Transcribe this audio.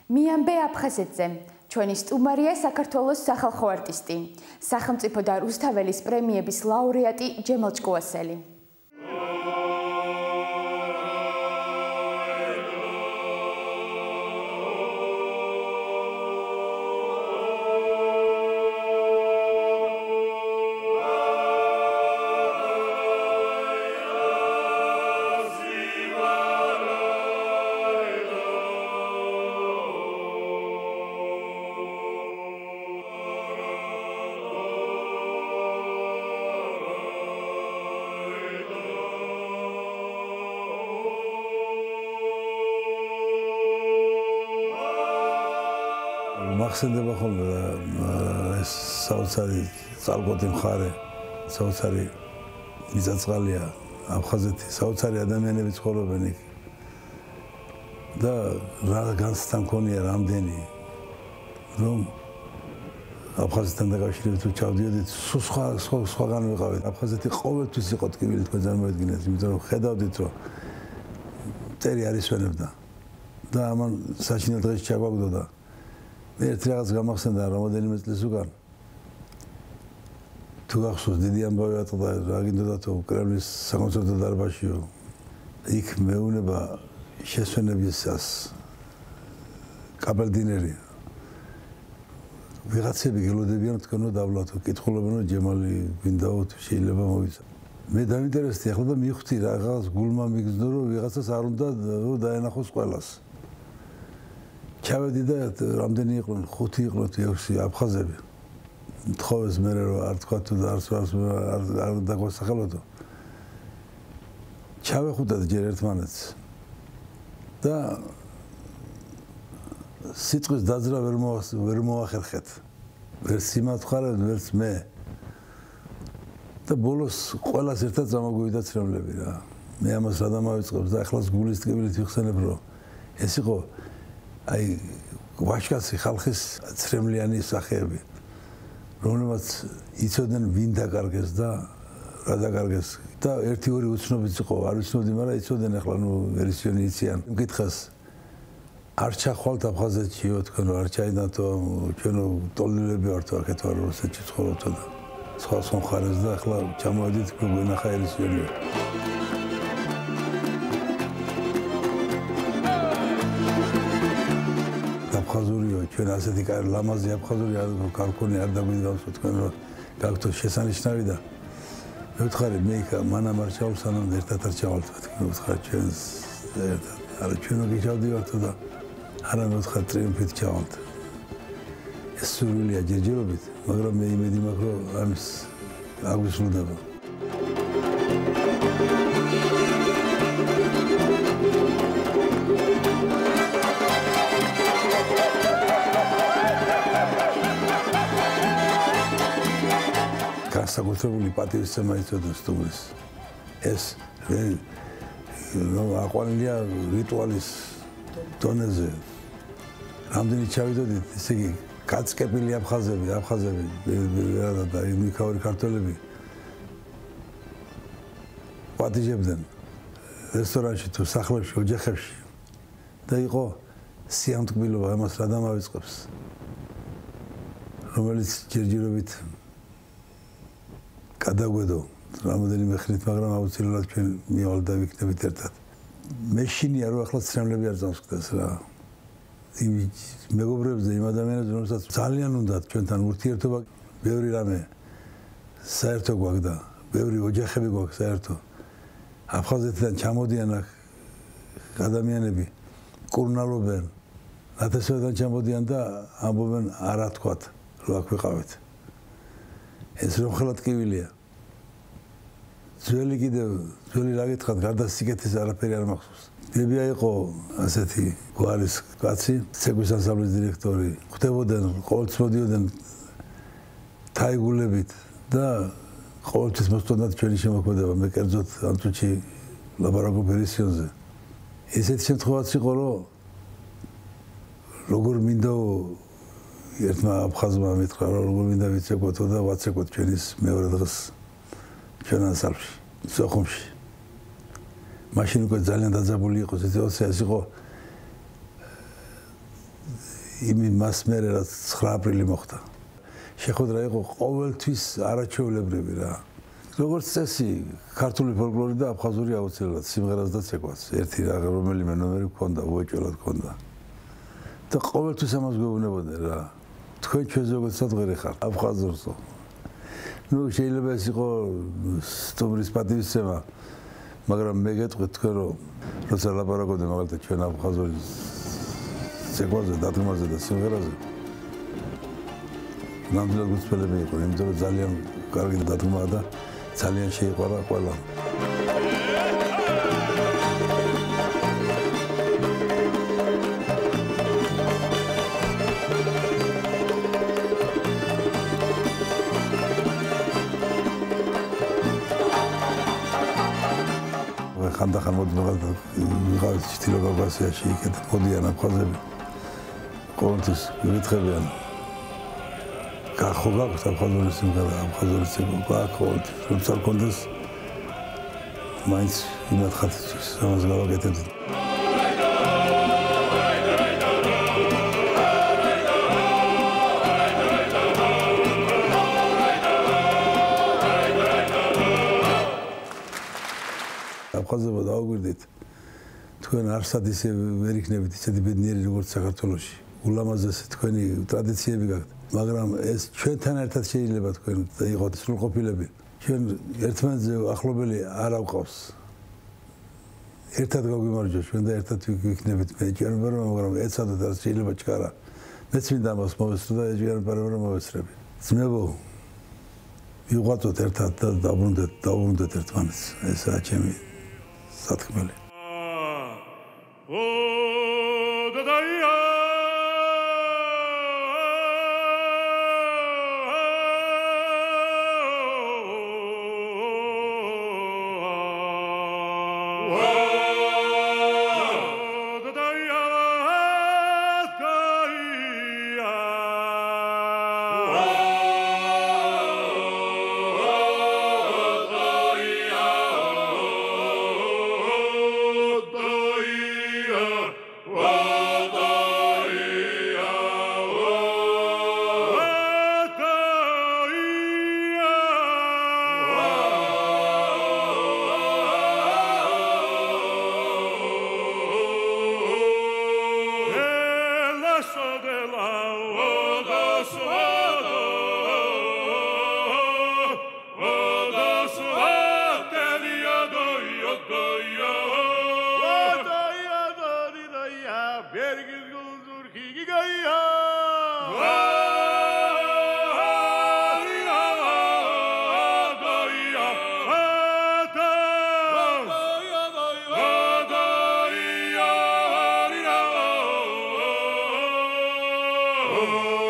მიამბე აფხაზეთზე. ჩვენი სტუმარია საქართველოს სახალხო არტისტი, სახელმწიფო და რუსთაველის პრემიების ლაურეატი ჯემალ ჭკუასელი. მახსენდება ხოლმე ეს საოცარი წალკოტი მხარე, საოცარი მიწა-წყალია აფხაზეთი, საოცარი ადამიანები ცხოვრობენ იქ. და რა განცდა მქონია რამდენი, რომ აფხაზეთთან დაკავშირებით თუ ჩავდიოდით, სხვაგან ვიყავით. აფხაზეთი ყოველთვის იყო ტკივილი, თქვენ წარმოედგინეთ, იმიტომ რომ ხედავდით, რომ წერი არ ისვენებდა და ამან საჩინელ დღეში ჩაგვაგდოდა. მე ერთ რაღაც გამახსენდა რამოდენიმე წლის უკან. თუ გახსოვს, დიდი ამბავი ატყდა, რა გინდოდათო კრემლის საკონცერტო დარბაზშიო. იქ მეუნება შესვენებისას კაპელდინერი. ვიღაცები გელოდებიან თქვენო დავლათო, კითხულობენ რომ ჯემალი გვინდაო თუ შეიძლება მოვიცა. მე დაინტერესდი ახლა და მივხვდი რაღაც გულმა მიგზნო რომ ვიღაცას არ უნდა რომ დაენახოს ყველას. ჩავედი და რამდენი იყვნენ 5 იყვნენ 6 აფხაზები. თხოვეს მე რომ არ თქვა თუ არ დაგვასახელოდო. ჩავეხუტეთ ჯერ ერთმანეთს და სიტყვის დაძრა ვერ მოახერხეთ. ვერც სიმათქარეთ, ვერც მე. და ბოლოს ყველას ერთად წამოგვივიდა ცრემლები რა. მე ამას რა დამავიწყებს და ახლაც გულის ტკივილით ვიხსენებ რომ ეს იყო აი ვაჟკაცი ხალხის ცრემლიანი სახეები, რომლებიც იცოდნენ ვინ დაკარგეს და რა დაკარგეს და 1-2 უცნობიც იყო, არ ვიცნობდი, მაგრამ იცოდნენ ახლა ნუ ვერსიონი იციან. მკითხეს არ ჩახვალთ აფხაზეთშიო, თქვენო არ ჩაიდანთო, ჩვენო ტოლილები ვართო აქეთ ვარ რუსეთში ცხოვრობთ და სხვა მხარეს და ახლა ჩამოვედით გვენახა ვერსიონი. აფხაზურიო, ჩვენ ასეთი ლამაზი აფხაზური კარკონი არ დაგვიდგავს თქვენ რომ გაქვთ შესანიშნავი და მე ვთხარი მე იქ მანამ არ ჩავალ სანამ ერთად არ ჩავალთ თქვენ ვთხარ ჩვენს ერთად არა ჩვენო გიჩავდივართ და არა მე ვთხარ ტრიუმფით ჩავალთ ეს სურვილია ჯერჯერობით მაგრამ მე იმედი მაქვს რომ ამის აგვისრულდება საკუთრებული პატივისცემა იწოდეს სტუმრის. ეს აყვანილია რიტუალის დონეზე. რამდენი ჩავიდოდით, ესე იგი, გაწკეპილი აფხაზები და მიქაური ქართველები პატიჟებდნენ რესტორანში თუ სახლებში, ოჯახებში და იყო სიამტკბილობა, ამას რა დამავიწყებს, რომელიც ჯერჯერობით გადაგვედო რამოდენიმე ხნით, მაგრამ აუცილებლად ჩვენ მივალ და ვიქნებით ერთად. მე შინია რომ ახლა ცრემლები არ წამსკდეს რა. იმ მეგობრებს და იმ ადამიანებს, რომელსაც ძალიან უნდათ ჩვენთან ურთიერთობა, ბევრი რამე საერთო გვაქვს და ბევრი ოჯახები გვაქვს საერთო. აფხაზეთიდან ჩამოდიან აქ ადამიანები, კურნალობენ, ნათესავებიდან ჩამოდიან და ამბობენ არა თქვათ, რომ აქ ვიყავით. ეს რომ ხელად ტკივილია. ძველი რა გითხრათ, გარდა სიკეთის არაფერი არ მახსოვს. დებია იყო ასეთი გვარის კაცი, ცეკვის ანსამბლის დირექტორი. ხვდებოდნენ, ყოველთვის მოდიოდნენ თაიგულებით და ყოველთვის მოსწონდათ ჩვენი შემოქმედება. მე კერძოდ ამ წუთში ლაპარაკობ ვერსიონზე. ესეთი შემთხვევაც იყო, რომ როგორ მინდა ერთმა აფხაზმა მითხრა რომ როგორ მინდა ვიცეკვოთო და ვაცეკვოთ ჩვენის მეორე დღეს ჩვენ ანსამბლში, სოხუმში. მაშინ უკვე ძალიან დაძაბული იყო, ეს იყო იმის მას მერე რაც 9 აპრილი მოხდა. შეხვედრა იყო ყოველთვის არაჩვეულებრივი რა. როგორც წესი, ქართული ფოლკლორი და აფხაზური აუცილებლად სიმღერას და ცეკვას. ერთი რომელიმე ნომერი ჰქონდა, უეჭველად ჰქონდა. და ყოველთვის ამას გვეუბნებოდნენ რა. თქვენ ჩვენზე როგორც სადღერი ხართ, აფხაზურსო. ნუ შეიძლება ეს იყო სტუმრის პატივისცემა, მაგრამ მე გეტყვით თქვენ რომ როცა ლაპარაკობდნენ მაგალითად ჩვენ აფხაზური ცეკვაზე, დადგმაზე და სიმღერაზე ნამდვილად გულწრფელები იყვნენ, იმიტომ რომ ძალიან კარგი დადგმაა და ძალიან შეიყვარა ყველა. ხანდახან მოდიდნენ ვიღაც ჩრდილო კავკასიაში იქეთ მოდიან აფხაზები. ყოველთვის მიკითხებიან ხო გაქვს აფხაზური სიმღერა, აფხაზური ცეკვა გაქვს, როცა გქონდეს მაინც იმათ ხათის ამას გავაკეთებთ. აფხაზებო დაუგვირდით, თქვენ არსად ისე ვერ იქნებით ისეთი ბედნიერი როგორც საქართველოში. ულამაზესი თქვენი ტრადიციები გაქვთ. მაგრამ ეს ჩვენთან ერთად შეიძლება თქვენ იყოთ სრულყოფილები. ჩვენ ერთმანეთზე ახლობელი არ ავყავს. ერთად გაგვიმარჯვოს ჩვენ და ერთად ვიქნებით მეჯერბარო, მაგრამ ეცადოთ რაც შეიძლება ჩქარა. მეც მინდა ამას მოვესწრო და ეჯერბარო რომ მოვესწრები. ძმებო, ვიღვაწოთ ერთად და დავუბრუნდეთ ერთმანეთს. ესაა ჩემი სათქმელი. Oh